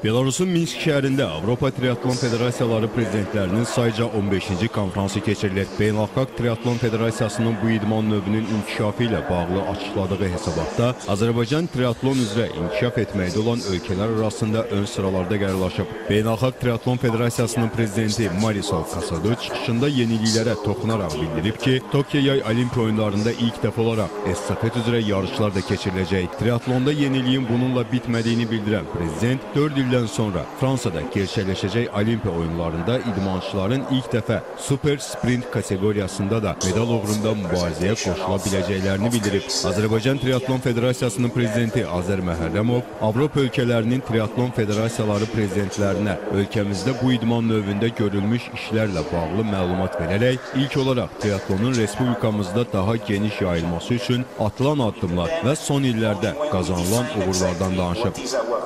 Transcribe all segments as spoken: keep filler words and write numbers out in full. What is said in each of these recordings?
Belarusun Minsk şəhərində Avropa Triatlon Federasiyaları prezidentlərinin sayca on beşinci konfransı keçirilir. Beynəlxalq Triatlon Federasiyasının bu idman növünün inkişafı ilə bağlı açıkladığı hesabatda Azərbaycan triatlon üzrə inkişaf etməkdə olan ölkələr arasında ön sıralarda qərarlaşıb. Beynəlxalq Triatlon Federasiyasının prezidenti Marisol Kasado çıxışında yeniliklərə toxunaraq bildirib ki, Tokyo yay olimpiya oyunlarında ilk dəfə olaraq estafet üzrə yarışlar da keçiriləcək. Triatlonda yeniliyin bununla bitmədiyini bildirən prezident dörd il sonra Fransada gerçəkləşəcək olimpiya oyunlarında idmançıların ilk dəfə super sprint kateqoriyasında da medal uğrunda mübarizəyə qoşula biləcəklərini bildirib. Azərbaycan Triatlon Federasiyasının prezidenti Azər Məhərrəmov Avropa ölkələrinin triatlon federasiyaları prezidentlərinə ölkəmizdə bu idman növündə görülmüş işlərlə bağlı məlumat verərək ilk olaraq triatlonun respublikamızda daha geniş yayılması üçün atılan addımlar və son illərdə qazanılan uğurlardan danışıb.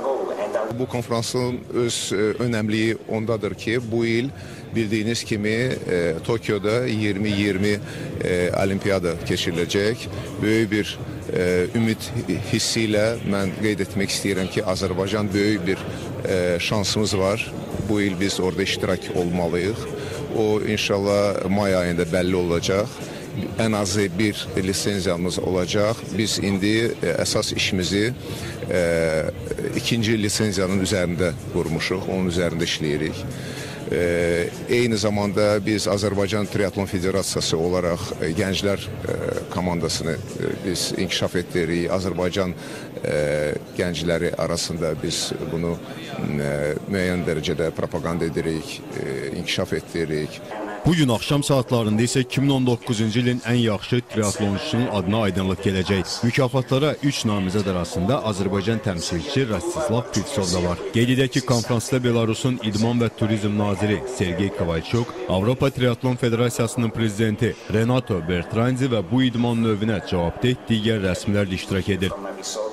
Bu konferansın öz önemliği ondadır ki, bu il bildiğiniz kimi e, Tokyo'da iyirmi iyirmi e, olimpiyada geçirilecek. Böyük bir e, ümit hissiyle ben qeyd etmek istedim ki, Azerbaycan böyük bir e, şansımız var. Bu il biz orada iştirak olmalıyıq. O inşallah may ayında belli olacak. En azı bir lisensiyamız olacak. Biz indi e, esas işimizi e, ikinci lisenziyanın üzerinde kurmuşuq, onun üzerinde işləyirik. E, eyni zamanda biz Azərbaycan Triatlon Federasiyası olarak e, gənclər e, komandasını e, biz inkişaf etdiririk. Azərbaycan e, gəncləri arasında biz bunu e, müəyyən dərəcədə propaganda edirik, e, inkişaf etdiririk. Bugün axşam saatlarında isə iki min on doqquzuncu ilin ən yaxşı triatlonçusunun adına aydınlıq gələcək. Mükafatlara üç namizəd arasında Azərbaycan təmsilçisi Rastislav Pivtsov da var. Qeyd edək ki, konferansda Belarusun İdman və Turizm naziri Sergey Kovalchuk, Avropa Triatlon Federasiyasının prezidenti Renato Bertrandzi və bu idman növünə cavabdeh digər rəsmilər də iştirak edir.